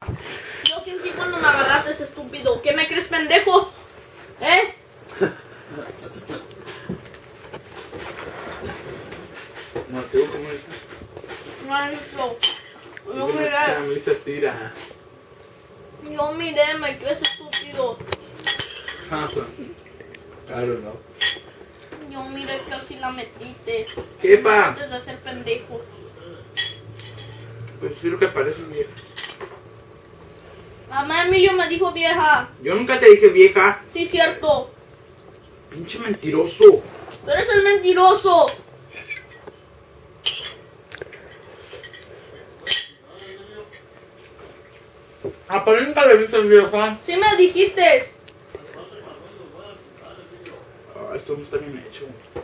Yo sentí cuando me agarraste, estúpido. ¿Qué me crees, pendejo? ¿Eh? No, tú, ¿cómo es? Maestro. Yo ¿Cómo es que se miré. me hizo tira? Yo miré, me crees, estúpido. Claro, no. Yo miré que así la metiste. ¿Qué, pa? Antes de ser pendejo. Pues sí, lo que parece vieja. Mamá Emilio me dijo vieja. Yo nunca te dije vieja. Sí, cierto. Pinche mentiroso. Tú eres el mentiroso. Ah, pero nunca le dices vieja. Sí me dijiste. Ah, esto no está bien hecho.